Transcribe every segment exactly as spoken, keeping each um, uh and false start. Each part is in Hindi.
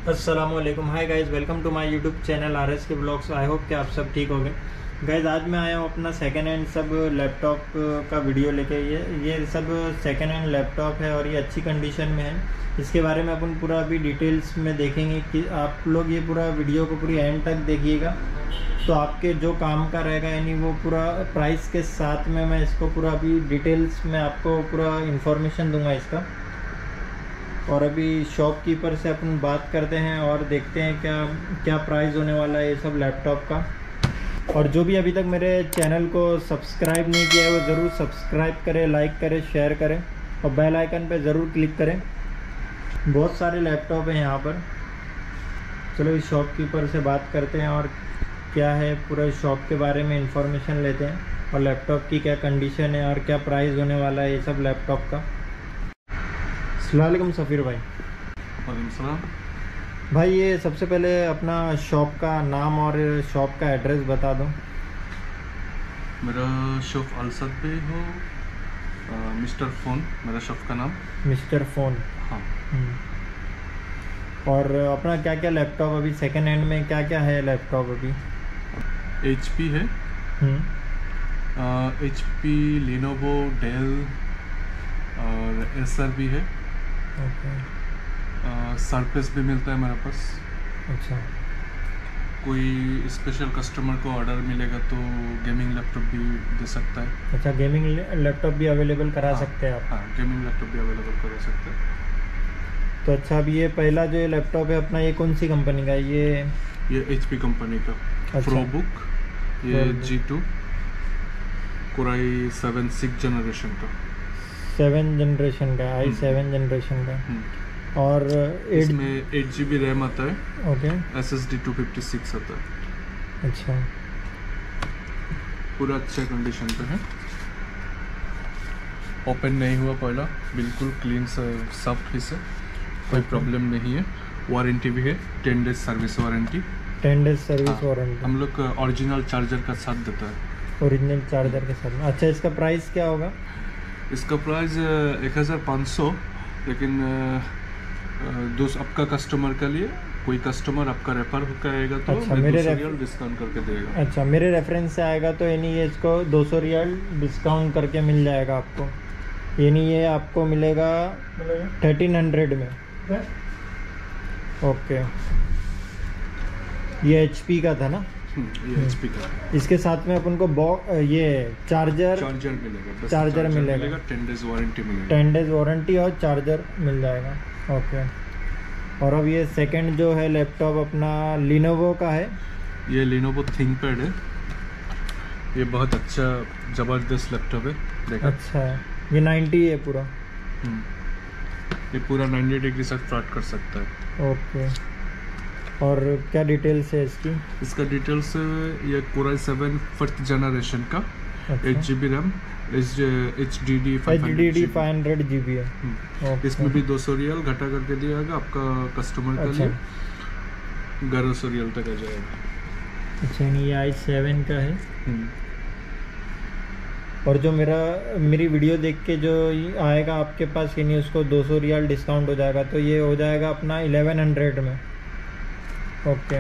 अस्सलामुअलैकुम, hi guys, welcome to my YouTube channel R S K blogs. I hope कि आप सब ठीक होंगे। गाइस, आज मैं आया हूँ अपना सेकेंड हैंड सब लैपटॉप का वीडियो लेके। ये ये सब सेकेंड हैंड लैपटॉप है और ये अच्छी कंडीशन में है। इसके बारे में अपन पूरा अभी डिटेल्स में देखेंगे कि आप लोग ये पूरा वीडियो को पूरी एंड तक देखिएगा तो आपके जो काम का रहेगा, यानी वो पूरा प्राइस के साथ में मैं इसको पूरा अभी डिटेल्स में आपको पूरा इन्फॉर्मेशन दूंगा इसका। और अभी शॉपकीपर से अपन बात करते हैं और देखते हैं क्या क्या प्राइस होने वाला है ये सब लैपटॉप का। और जो भी अभी तक मेरे चैनल को सब्सक्राइब नहीं किया है वो ज़रूर सब्सक्राइब करें, लाइक करें, शेयर करें और बेल आइकन पे ज़रूर क्लिक करें। बहुत सारे लैपटॉप हैं यहाँ पर। चलो इस शॉपकीपर से बात करते हैं और क्या है पूरा शॉप के बारे में इंफॉर्मेशन लेते हैं और लैपटॉप की क्या कंडीशन है और क्या प्राइस होने वाला है ये सब लैपटॉप का। अस्सलाम वालेकुम सफ़ीर भाई। वालेकुम सलाम भाई, ये सबसे पहले अपना शॉप का नाम और शॉप का एड्रेस बता दो। मेरा शॉप अलसद पे हो, मिस्टर फ़ोन मेरा शॉप का नाम। मिस्टर फ़ोन, हाँ। और अपना क्या क्या लैपटॉप अभी सेकेंड हैंड में क्या क्या है लैपटॉप अभी? एच पी है, एच पी, लिनोवो, डेल और एसर भी है। ओके। सरफेस भी मिलता है मेरे पास। अच्छा। कोई स्पेशल कस्टमर को ऑर्डर मिलेगा तो गेमिंग लैपटॉप भी दे सकता है। अच्छा, गेमिंग लैपटॉप भी अवेलेबल करा हाँ, सकते हैं आप? हाँ, गेमिंग लैपटॉप भी अवेलेबल करा सकते हैं। तो अच्छा, अभी ये पहला जो ये लैपटॉप है अपना, ये कौन सी कंपनी का है ये? ये एच पी कंपनी का अच्छा। प्रोबुक, ये G two core i seven six generation का सेवन जनरेशन का आई सेवन जनरेशन का। और इसमें एट जी बी रैम आता है। Okay. S S D two fifty six आता है। अच्छा। पूरा अच्छा कंडीशन पे है, ओपन नहीं हुआ पहला, बिल्कुल क्लीन साफ पीस है, कोई प्रॉब्लम नहीं है। वारंटी भी है, ten days service warranty. Ten days service warranty हम लोग ओरिजिनल चार्जर का साथ देता है। ओरिजिनल चार्जर के साथ। अच्छा, इसका प्राइस क्या होगा? इसका प्राइस एक हज़ार पाँच सौ, लेकिन दो आपका कस्टमर के लिए, कोई कस्टमर आपका रेफर होकर आएगा तो अच्छा, मैं मेरे दो सौ रियल डिस्काउंट करके देगा। अच्छा, मेरे रेफरेंस से आएगा तो यानी ये इसको दो सौ रियल डिस्काउंट करके मिल जाएगा आपको। यानी ये आपको मिलेगा थर्टीन हंड्रेड में। ओके। ये एच पी का था ना? ये एच पी का। इसके साथ में अपन को बॉक्स ये चार्जर चार्जर मिलेगा। चार्जर मिलेगा, टेन डेज वारंटी मिलेगा। टेन डेज वारंटी और चार्जर मिल जाएगा। ओके। और अब ये सेकंड जो है लैपटॉप अपना लिनोवो का है। ये लिनोवो थिंकपैड है। ये बहुत अच्छा ज़बरदस्त लैपटॉप है, देखा। अच्छा है, ये नाइन्टी है पूरा। ये पूरा नाइन्टी डिग्री तक फ्लैट कर सकता है। ओके। और क्या डिटेल्स है इसकी? इसका डिटेल्स, ये कोराई सेवन फर्स्ट जनरेशन का, eight G B RAM, H D D H D D five hundred G B है। इसमें भी दो सौ रियल घटा करके दिया जाएगा आपका कस्टमर के अच्छा। लिए, ग्यारह सौ रियल तक आ जाएगा। अच्छा, ये आई सेवन का है। और जो मेरा मेरी वीडियो देख के जो आएगा आपके पास, यानी उसको दो सौ रियल डिस्काउंट हो जाएगा, तो ये हो जाएगा अपना इलेवन हंड्रेड में। ओके।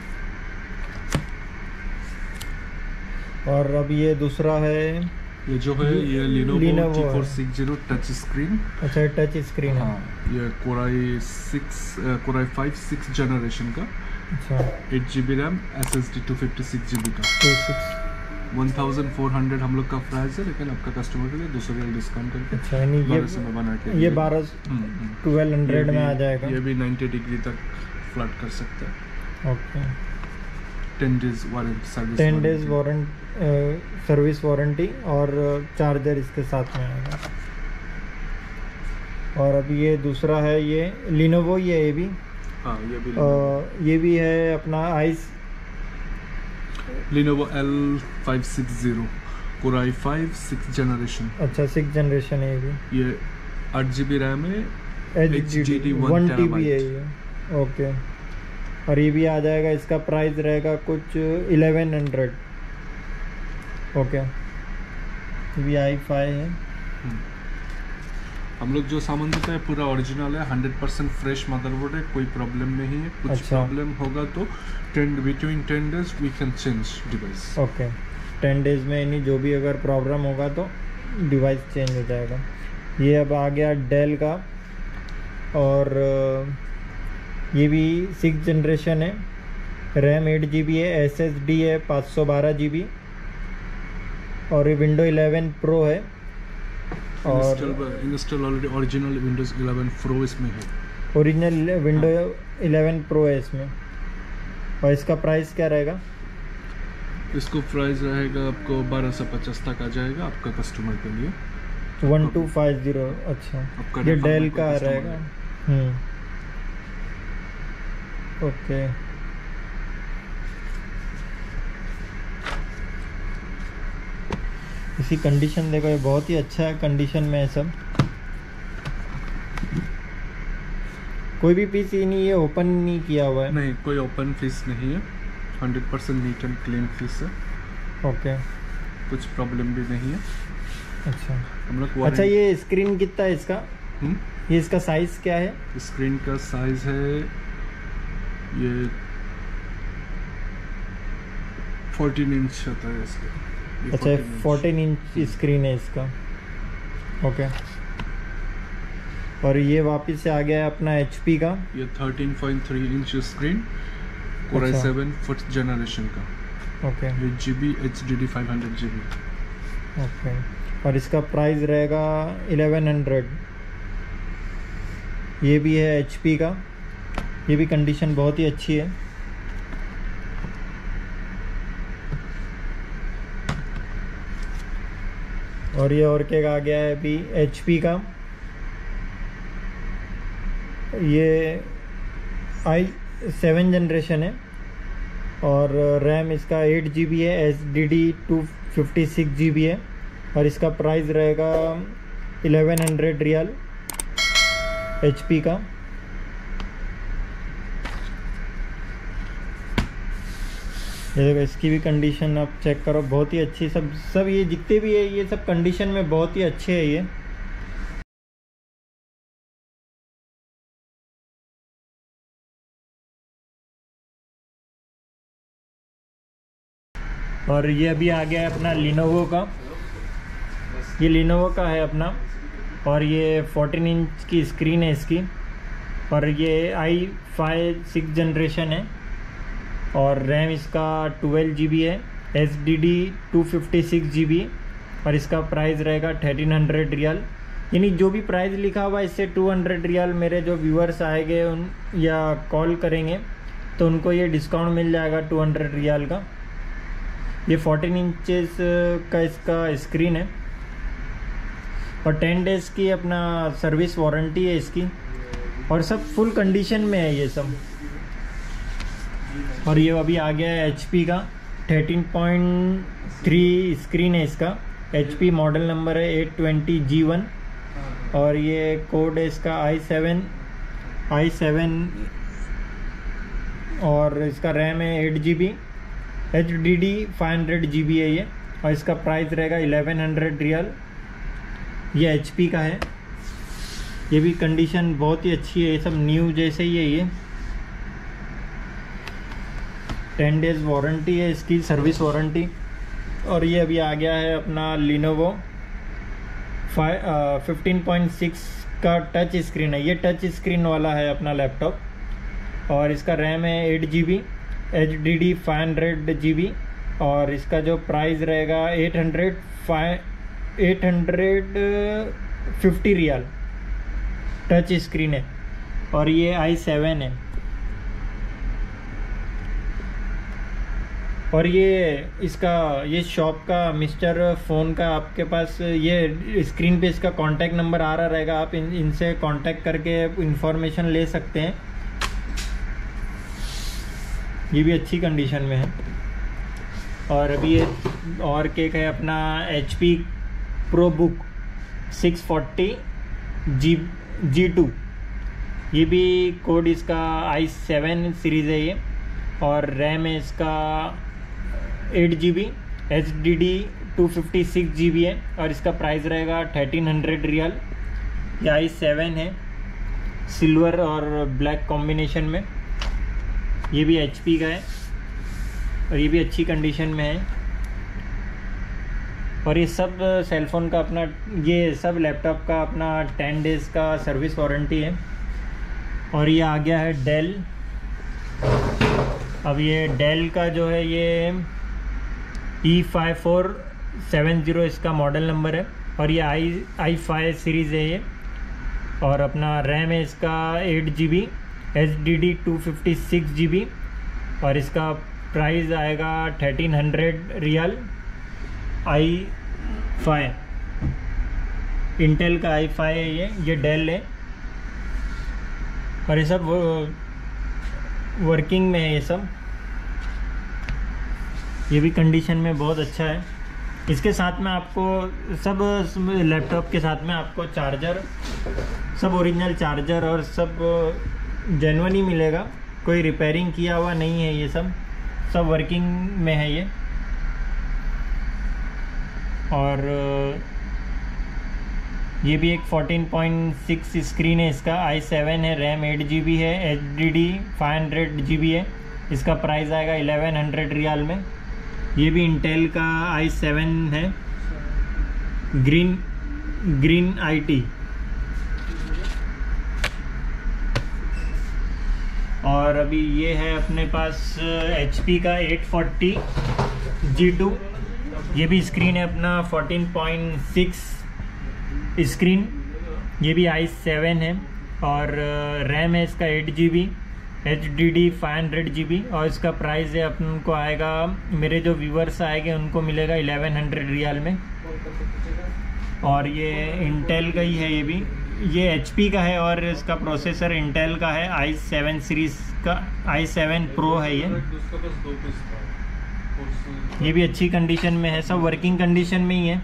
और अब ये दूसरा है, ये जो है ये Lenovo G four six zero touch screen. अच्छा, टच स्क्रीन है। हाँ, ये core i six core i five six generation का। अच्छा। Eight G B RAM, S S D two fifty six G B का। Two six one thousand four hundred हम लोग का प्राइस है, लेकिन आपका कस्टमर के लिए दो सौ रियल डिस्काउंट करके अच्छा, यानी ये बना के ये बारह ट्वेल्व हंड्रेड में आ जाएगा। ये भी नाइन्टी डिग्री तक फ्लैट कर सकता है। Okay. Ten days warranty service ten days warranty service warranty और चार्जर इसके साथ में आएगा। और अभी ये दूसरा है, ये लिनोवो ही है ये भी। हाँ, ये भी uh, ये भी है अपना आइस Lenovo L five six zero core i five six generation. अच्छा, सिक्स जनरेशन है ये भी। ये आठ जी बी रैम है, H D D one T B है ये। ओके। और ये भी आ जाएगा, इसका प्राइस रहेगा कुछ इलेवन हंड्रेड। ओके। ये भी आई फाइव है। हम लोग जो सामान देते हैं पूरा ओरिजिनल है, हंड्रेड परसेंट फ्रेश मदरबोर्ड है, कोई प्रॉब्लम नहीं है। कुछ अच्छा। प्रॉब्लम होगा तो ten between ten days we can change device. Okay, ten days में यानी जो भी अगर प्रॉब्लम होगा तो डिवाइस चेंज हो जाएगा। ये अब आ गया डेल का, और ये भी सिक्स जनरेशन है, रैम एट जी बी है, एस एस डी है पाँच सौ बारह जी बी, और ये विंडो इलेवन प्रो है। और install already original Windows eleven pro इसमें है, ओरिजिनल विंडो इलेवन प्रो है इसमें। और इसका प्राइस क्या रहेगा? इसको प्राइस रहेगा आपको बारह सौ पचास तक आ जाएगा आपका कस्टमर के लिए। One two five zero. अच्छा, ये डेल का रहेगा। हम्म, ओके। इसी कंडीशन देखो, ये बहुत ही अच्छा है कंडीशन में है सब। कोई भी पीस ही नहीं है ओपन नहीं किया हुआ है। नहीं, कोई ओपन पीस नहीं है, hundred percent neat and clean piece है। ओके, कुछ प्रॉब्लम भी नहीं है। अच्छा हम लोग अच्छा, ये स्क्रीन कितना है इसका? हुँ? ये इसका साइज क्या है? स्क्रीन का साइज है ये फोर्टीन इंच होता है इसका। अच्छा, फोर्टीन इंच स्क्रीन है इसका। ओके, और ये वापस से आ गया है अपना एच पी का। ये thirteen point three inch screen, core i seven fourth generation का। Okay, eight G B H D D five hundred G B. Okay, और इसका प्राइस रहेगा इलेवन हंड्रेड। ये भी है एच पी का, ये भी कंडीशन बहुत ही अच्छी है। और ये और क्या आ गया है अभी एच पी का, ये आई सेवन जनरेशन है, और रैम इसका एट जी बी है, S D D two fifty six G B है, और इसका प्राइस रहेगा eleven hundred real H P का। ये देखो, इसकी भी कंडीशन आप चेक करो, बहुत ही अच्छी। सब सब ये जितने भी है ये सब कंडीशन में बहुत ही अच्छे है ये। और ये अभी आ गया है अपना लिनोवो का, ये लिनोवो का है अपना, और ये फोर्टीन इंच की स्क्रीन है इसकी, और ये आई फाइव सिक्स जनरेशन है, और रैम इसका ट्वेल्व जी बी है, S D D two fifty six G B, और इसका प्राइस रहेगा थर्टीन हंड्रेड रियल। यानी जो भी प्राइस लिखा हुआ है इससे टू हंड्रेड रियल मेरे जो व्यूअर्स आएंगे उन या कॉल करेंगे तो उनको ये डिस्काउंट मिल जाएगा टू हंड्रेड रियल का। ये फोर्टीन इंचेस का इसका स्क्रीन है, और टेन डेज़ की अपना सर्विस वारंटी है इसकी, और सब फुल कंडीशन में है ये सब। और ये अभी आ गया है एच पी का, थर्टीन पॉइंट थ्री स्क्रीन है इसका, एच पी मॉडल नंबर है एट ट्वेंटी जी वन, और ये कोड है इसका आई सेवन आई सेवन, और इसका रैम है eight G B, H D D five hundred G B है ये, और इसका प्राइस रहेगा इलेवन हंड्रेड रियल। ये एच पी का है, ये भी कंडीशन बहुत ही अच्छी है, ये सब न्यू जैसे ही है ये। टेन डेज वारंटी है इसकी, सर्विस वारंटी। और ये अभी आ गया है अपना Lenovo five fifteen point six का टच स्क्रीन है, ये टच स्क्रीन वाला है अपना लैपटॉप, और इसका रैम है eight G B, H D D five hundred G B, और इसका जो प्राइस रहेगा eight hundred five eight hundred fifty रियल। टच स्क्रीन है, और ये आई सेवन है। और ये इसका ये शॉप का मिस्टर फ़ोन का आपके पास ये स्क्रीन पे इसका कांटेक्ट नंबर आ रहा रहेगा, आप इन इनसे कांटेक्ट करके इंफॉर्मेशन ले सकते हैं। ये भी अच्छी कंडीशन में है। और अभी ये और केक है अपना H P pro book six forty G G two, ये भी कोड इसका आई सेवन सीरीज़ है ये, और रैम है इसका eight G B, H D D two fifty six G B है, और इसका प्राइस रहेगा थर्टीन हंड्रेड रियल। ये आई सेवन है, सिल्वर और ब्लैक कॉम्बिनेशन में। ये भी एच पी का है और ये भी अच्छी कंडीशन में है। और ये सब सेलफोन का अपना, ये सब लैपटॉप का अपना टेन डेज़ का सर्विस वारंटी है। और ये आ गया है डेल। अब ये डेल का जो है ये E five four seven zero इसका मॉडल नंबर है। और ये आई आई फाइव सीरीज़ है ये। और अपना रैम है इसका eight G B, H D D two fifty six G B. और इसका प्राइस आएगा थर्टीन हंड्रेड रियल। आई फाइव, इंटेल का आई फाइव है ये ये डेल है। और ये सब वर्किंग में है ये सब। ये भी कंडीशन में बहुत अच्छा है। इसके साथ में आपको सब लैपटॉप के साथ में आपको चार्जर, सब ओरिजिनल चार्जर और सब जेन्युइन ही मिलेगा। कोई रिपेयरिंग किया हुआ नहीं है, ये सब सब वर्किंग में है ये। और ये भी एक फोर्टीन पॉइंट सिक्स स्क्रीन है इसका। आई सेवन है, रैम एट जी बी है, H D D five hundred G B है। इसका प्राइस आएगा इलेवन हंड्रेड रियाल में। ये भी इंटेल का आई सेवन है, ग्रीन ग्रीन आई टी। और अभी ये है अपने पास एच पी का एट फोर्टी जी टू। ये भी स्क्रीन है अपना फोर्टीन पॉइंट सिक्स स्क्रीन। ये भी आई सेवन है और रैम है इसका eight G B, H D D five hundred G B. और इसका प्राइस है अपन को आएगा, मेरे जो व्यूवर्स आएंगे उनको मिलेगा इलेवन हंड्रेड रियाल में। और ये इंटेल का ही है, ये भी ये एच पी का है और इसका प्रोसेसर इंटेल का है। आई सेवन सीरीज़ का आई सेवन प्रो है ये। ये भी अच्छी कंडीशन में है, सब वर्किंग कंडीशन में ही है।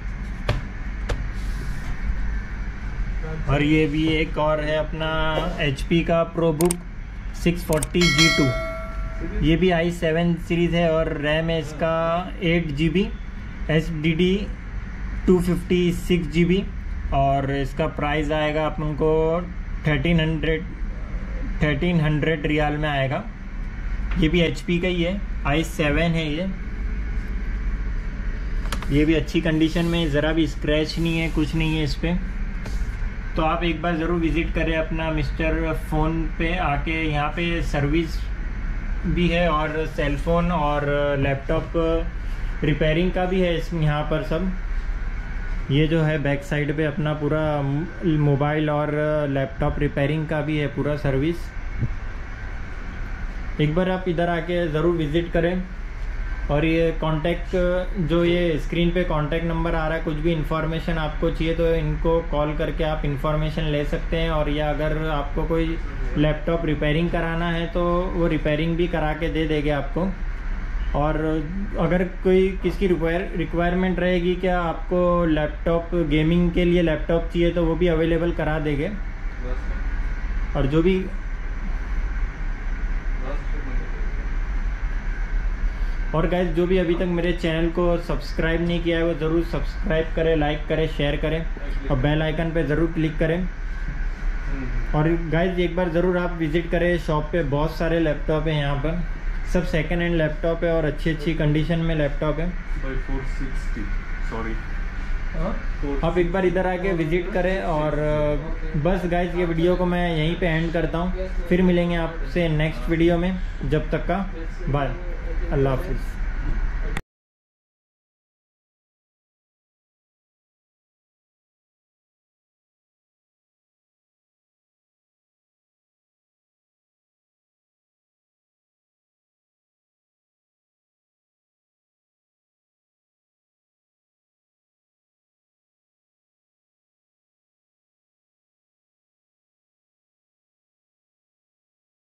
और ये भी एक और है अपना एच पी का ProBook six forty G two. ये भी आई सेवन सीरीज़ है और रैम है इसका eight G B, H D D two fifty six G B. और इसका प्राइस आएगा अपन को थर्टीन हंड्रेड थर्टीन हंड्रेड रियाल में आएगा। ये भी एच पी का ही है, आई सेवन है ये। ये भी अच्छी कंडीशन में, ज़रा भी स्क्रैच नहीं है, कुछ नहीं है इस पर। तो आप एक बार ज़रूर विज़िट करें अपना मिस्टर फ़ोन पे आके। यहाँ पे सर्विस भी है और सेलफ़ोन और लैपटॉप रिपेयरिंग का भी है इसमें यहाँ पर सब। ये जो है बैक साइड पे अपना पूरा मोबाइल और लैपटॉप रिपेयरिंग का भी है पूरा सर्विस। एक बार आप इधर आके ज़रूर विज़िट करें। और ये कांटेक्ट, जो ये स्क्रीन पे कांटेक्ट नंबर आ रहा है, कुछ भी इन्फॉर्मेशन आपको चाहिए तो इनको कॉल करके आप इन्फॉर्मेशन ले सकते हैं। और या अगर आपको कोई लैपटॉप रिपेयरिंग कराना है तो वो रिपेयरिंग भी करा के दे देंगे आपको। और अगर कोई किसकी रिक्वायर रिक्वायरमेंट रहेगी क्या आपको लैपटॉप गेमिंग के लिए लैपटॉप चाहिए तो वो भी अवेलेबल करा देंगे। और जो भी और गाइस जो भी अभी तक मेरे चैनल को सब्सक्राइब नहीं किया है वो ज़रूर सब्सक्राइब करें, लाइक करें, शेयर करें और बेल आइकन पे ज़रूर क्लिक करें। और गाइस एक बार ज़रूर आप विज़िट करें शॉप पे, बहुत सारे लैपटॉप हैं यहाँ पर, सब सेकेंड हैंड लैपटॉप है और अच्छी अच्छी कंडीशन में लैपटॉप है। सॉरी आप एक बार इधर आके विज़िट करें। और बस गाइस ये वीडियो को मैं यहीं पे एंड करता हूँ, फिर मिलेंगे आपसे नेक्स्ट वीडियो में। जब तक का बाय, अल्लाह हाफिज़।